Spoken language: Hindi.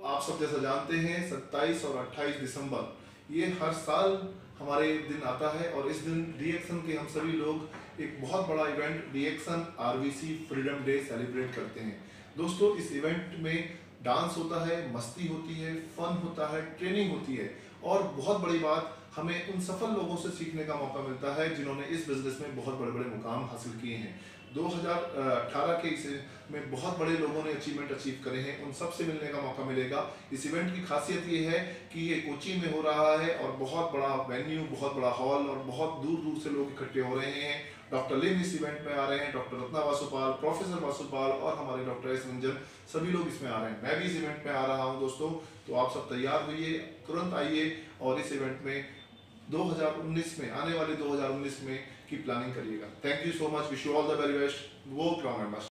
आप सब जैसा जानते हैं 27 और 28 दिसंबर ये हर साल हमारे दिन आता है और इस दिन डीएक्सन के हम सभी लोग एक बहुत बड़ा इवेंट डीएक्सन आरवीसी फ्रीडम डे सेलिब्रेट करते हैं। दोस्तों, इस इवेंट में डांस होता है, मस्ती होती है, फन होता है, ट्रेनिंग होती है और बहुत बड़ी बात, हमें उन सफल लोगों से सीखने का मौका मिलता है जिन्होंने इस बिजनेस में बहुत बड़े बड़े मुकाम हासिल किए हैं। 2018 के इस में बहुत बड़े लोगों ने अचीवमेंट अचीव करे हैं, उन सब से मिलने का मौका मिलेगा। इस इवेंट की खासियत ये है कि ये कोची में हो रहा है और बहुत बड़ा वेन्यू, बहुत बड़ा हॉल और बहुत दूर दूर से लोग इकट्ठे हो रहे हैं। डॉक्टर लिन इस इवेंट में आ रहे हैं, डॉक्टर रत्ना वासुपाल, प्रोफेसर वासुपाल और हमारे डॉक्टर एस रंजन, सभी लोग इसमें आ रहे हैं। मैं भी इस इवेंट में आ रहा हूं दोस्तों, तो आप सब तैयार होइए, तुरंत आइए और इस इवेंट में 2019 में, आने वाले 2019 में की प्लानिंग करिएगा। Thank you so much, wish you all the very best. वो ग्राउंड